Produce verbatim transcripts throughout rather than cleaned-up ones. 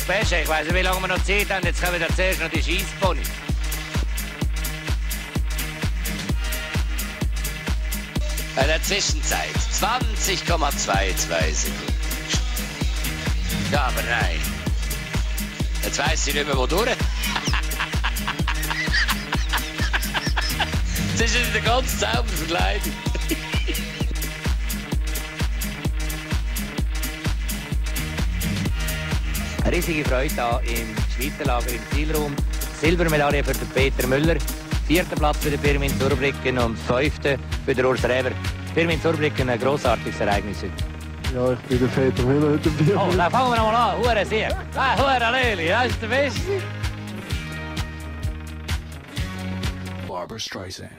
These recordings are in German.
Beste. Ich weiss nicht, wie lange wir noch Zeit haben. Jetzt kommen wir zuerst noch die Scheissponys. In der Zwischenzeit zwanzig Komma zweiundzwanzig Sekunden. Ja, aber nein. Jetzt weiss ich nicht mehr, wo durch. Das ist eine ganz saubere Verkleidung. Eine riesige Freude hier im Schweizer Lager im Zielraum. Silbermedaille für den Peter Müller. Vierter Platz für den Firmin Zurbrücken und fünfter für den Urs Reber. Firmin Zurbrücken, ein grossartiges Ereignis heute. Ja, ich bin der Peter Müller heute dabei. Oh, dann fangen wir noch mal an. Hure Sieg. Ah, Hure Leli, das ist der Beste. Barbra Streisand.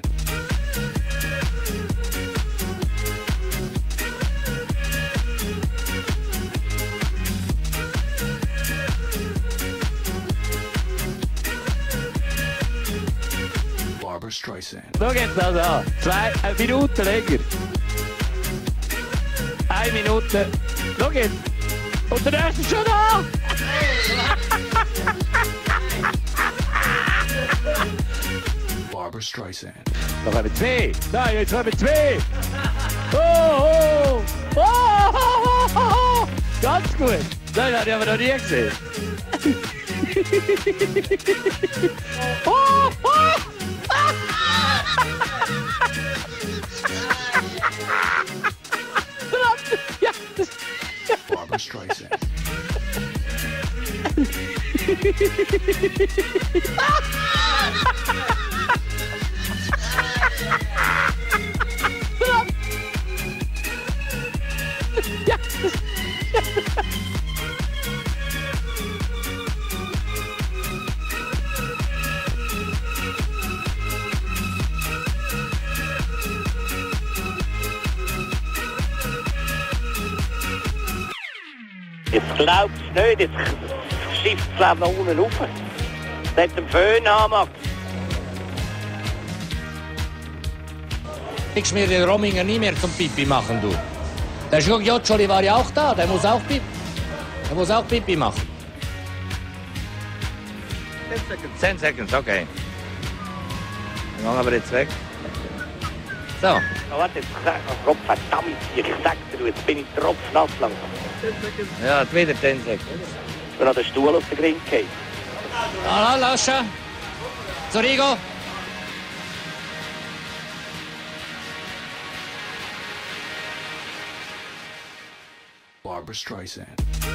Barbra Streisand. Schau jetzt also an. Zwei eine Minute länger. Eine Minute. Schau jetzt. Und der erste ist schon da. Barbra Streisand. Noch haben wir zwei. Nein, jetzt haben wir zwei. Oh, oh. Oh, oh, oh, oh, oh. Ganz gut. Nein, das habe ich aber noch nie gesehen. Oh, oh. Ja, das... Barbra Streisand. Ja, das... Jetzt glaubst du nicht, jetzt schifft es nach unten rauf. Das hat den Föhn haben, Max. Ich mir den Rominger nie mehr zum Pipi machen, du. Der Gioccioli war ja auch da, der muss auch Pipi, der muss auch Pipi machen. Ten seconds. Ten seconds, okay. Dann gehen wir jetzt weg. So. Ja, warte, jetzt sag ich, Gott verdammt, ich sag dir, jetzt bin ich tropfnass langsam. Ja, wieder ten seconds. Ich bin an den Stuhl aus der Grind gefallen. Ja, Lascha. Zurigo. Barbra Streisand.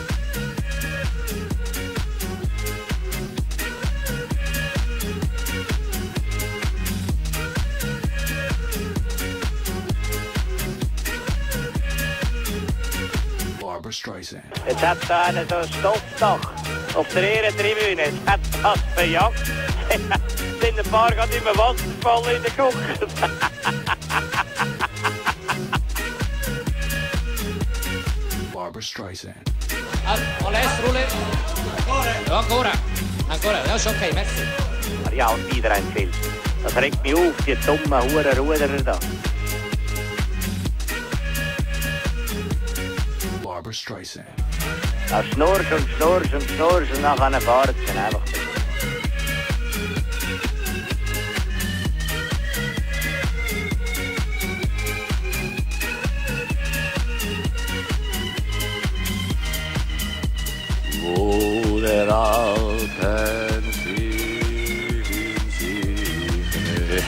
Barbra Streisand. Jetzt hat da einer so ein Stoffdach auf der Ehrentribüne. Jetzt hat das verjagt. Es sind ein paar gerade immer Wasserfall in der Küche. Barbra Streisand. Alles, Rulle. Ja, ancora. Ancora. Ja, ist okay, merci. Ja, und wieder ein Film. Das regt mich auf, die dummen Huren Ruderer da. Barbra Streisand. Da schnurst und schnurst und schnurst und nachher fahren sie einfach. Wo der Alpen fliegen sich.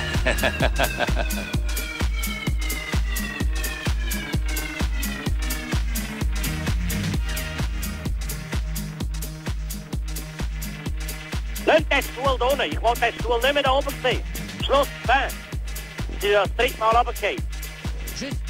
Lass den Stuhl da unten. Ich will den Stuhl nicht mehr da oben sehen. Schluss, bang. Sie sind ja das dritte Mal runtergefallen. Tschüss.